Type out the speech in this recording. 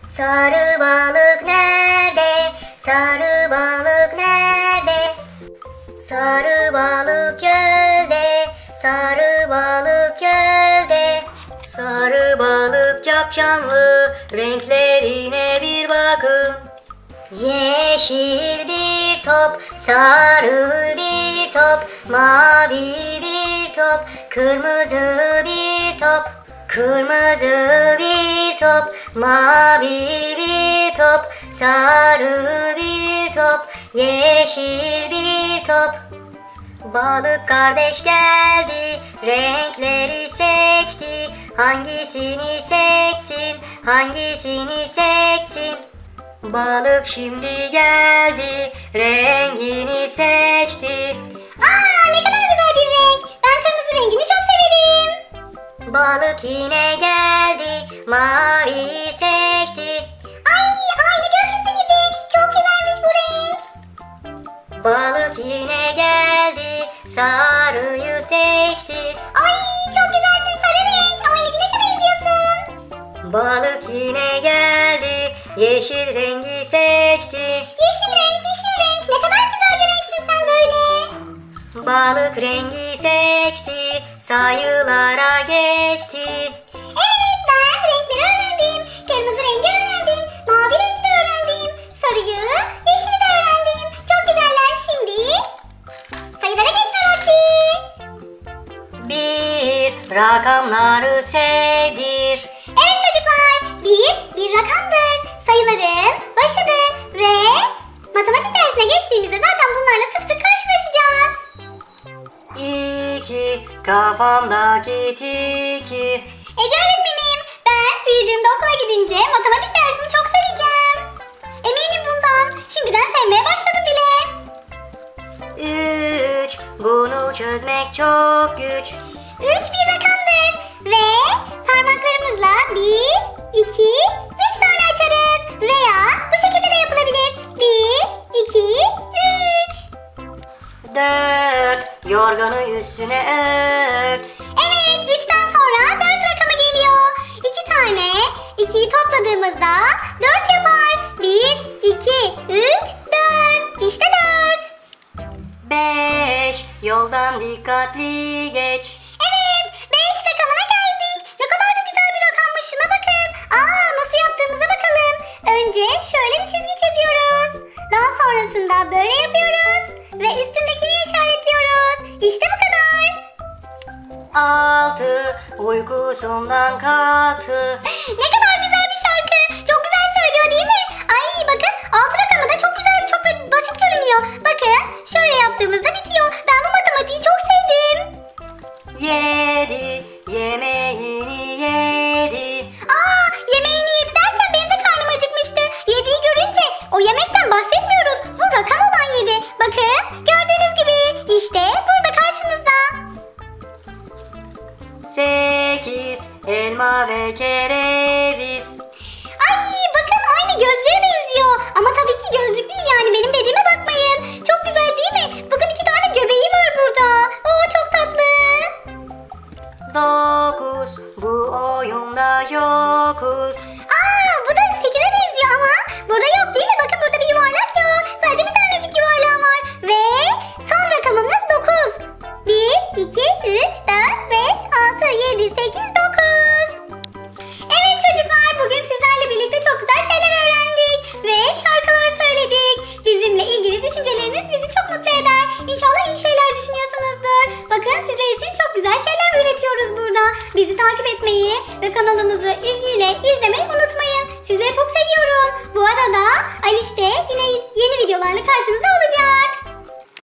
Sarı balık nerede? Sarı balık nerede? Sarı balık gölde, sarı balık gölde. Sarı balık capcanlı, renklerine bir bakın. Yeşil bir top, sarı bir top, mavi bir top, kırmızı bir top. Kırmızı bir top, mavi bir top, sarı bir top, yeşil bir top. Balık kardeş geldi, renkleri seçti. Hangisini seçsin, hangisini seçsin? Balık şimdi geldi, rengini seçti. Aa, ne kadar güzel bir renk. Ben kırmızı rengini çok severim. Balık yine geldi, mavi seçti. Ay, aynı gökyüzü gibi. Çok güzelmiş bu renk. Balık yine geldi, sarıyı seçti. Ay, çok güzelsin sarı renk. Aynı güneşe benziyorsun. Balık yine geldi, yeşil rengi seçti. Yeşil renk, yeşil renk. Ne kadar güzel bir renksin sen böyle. Balık rengi seçti, sayılara geçti. Evet, ben renkleri öğrendim. Kırmızı rengi öğrendim. Mavi rengi de öğrendim. Sarıyı, yeşili de öğrendim. Çok güzeller. Şimdi sayılara geçme vakti. Bir, rakamları sevdir. Evet çocuklar, bir rakamdır. Sayıların başıdır ve matematik dersine geçtiğimizde zaten bunlarla sık sık karşılaşacağız. İki, kafamdaki tiki. Ece öğretmenim, ben büyüdüğümde okula gidince matematik dersini çok seveceğim. Eminim bundan. Şimdiden sevmeye başladım bile. Üç, bunu çözmek çok güç. 3 bir rakamdır ve parmaklarımızla 1, 2, 3 tane açarız veya bu şekilde de yapılabilir. 1, 2, 3. Dört, yorganı üstüne ört. Evet, 3'ten sonra 4 rakamı geliyor. 2 tane, 2'yi topladığımızda 4 yapar. 1, 2, 3, 4. İşte 4. Beş, yoldan dikkatli geç. Evet, 5 rakamına geldik. Ne kadar da güzel bir rakammış, şuna bakın. Aa, nasıl yaptığımıza bakalım. Önce şöyle bir çizgi çiziyoruz. Daha sonrasında böyle yapıyoruz. Ve üstündekini işaretliyoruz. İşte bu kadar. Altı, uykusundan kalktı. Ne kadar güzel bir şarkı. Çok güzel söylüyor değil mi? Ay bakın, 6 rakamı da çok güzel, çok basit görünüyor. Bakın, şöyle yaptığımızda bitiyor. Ben bu matematiği çok sevdim. Yedi, yemeğini yedi. Aa, yemeğini yedi derken benim de karnım acıkmıştı. Yediği görünce o yemekten bahsetmiyoruz. Bu rakam olan yedi. Bakın, gördüğünüz gibi işte burada karşınızda. Sekiz, elma ve kereviz. Ay bakın, aynı gözlüğe benziyor. Ama tabii ki gözlük değil, yani benim dediğime bakmayın. Çok güzel değil mi? Bakın 2 tane göbeği var burada. Oo, çok tatlı. Dokuz, bu oyunda yokuz. Aa, bu da 8'e benziyor ama burada yok değil mi? Bakın burada bir yuvarlak yok. Sadece bir tanecik yuvarlağı var. Ve son rakamımız 9. 1, 2, 3, 4, 5, 6, 7, 8, 9. Evet çocuklar, bugün sizlerle birlikte çok güzel şeyler öğrendik. Ve şarkılar söyledik. Bizimle ilgili düşünceleriniz bizi çok mutlu eder. İnşallah iyi şeyler düşünüyorsunuzdur. Bakın, sizler için çok güzel şeyler üretiyoruz burada. Bizi takip etmeyi ve kanalımızı ilgiyle izlemeyi unutmayın. Sizleri çok seviyorum. Bu arada Aliş de yine yeni videolarla karşınızda olacak.